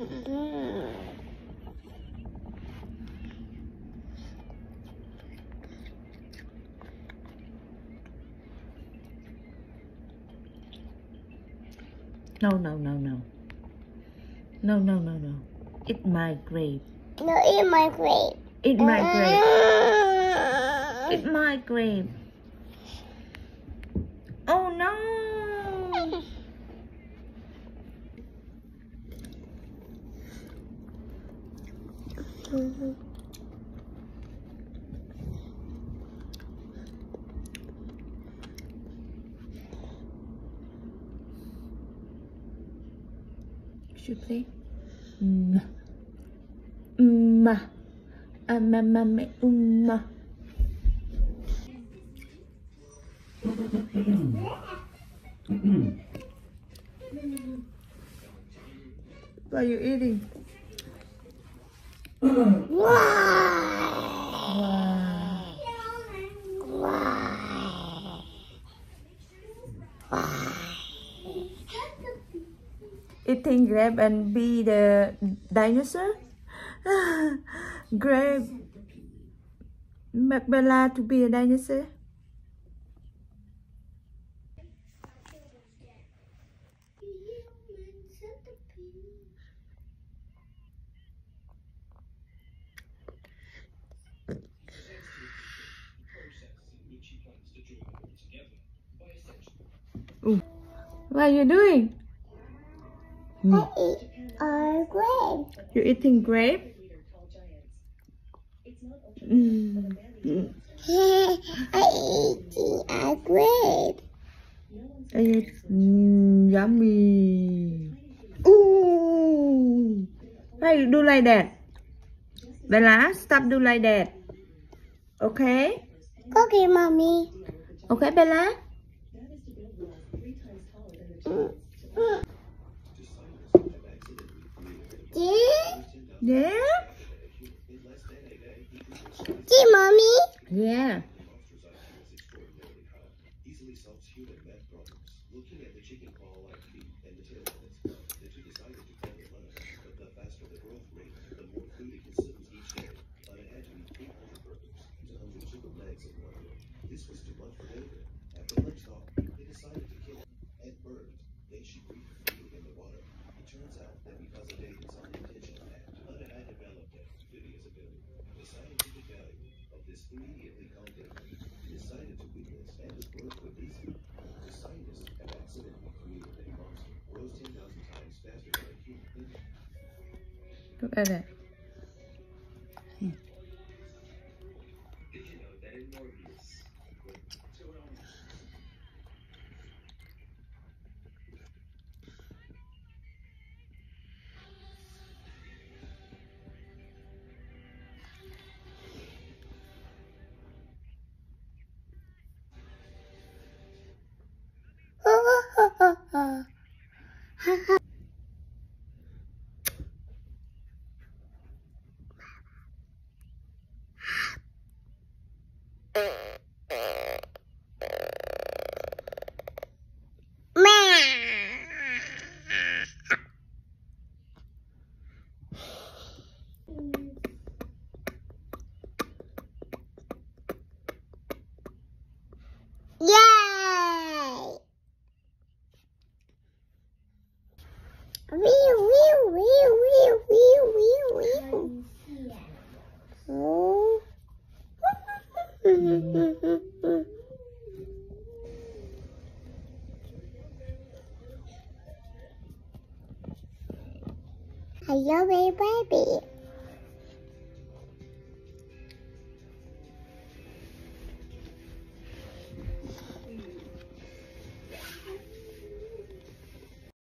No, no, no, no. No, no, no, no. Eat my grape. No, eat my grape. Eat my grape. Eat my grape. Oh no! Should play? Ma. What are you eating? Eating grape and be the dinosaur? Grape make Bella to be a dinosaur? Ooh. What are you doing? I eat a grape. You're eating grape? I eat a grape. Yummy. Ooh. Why you do like that? Bella, stop do like that. Okay? Okay, mommy. Okay, Bella? Yeah? See, mommy? Yeah. Look at that. Yay! Oh. I love a baby.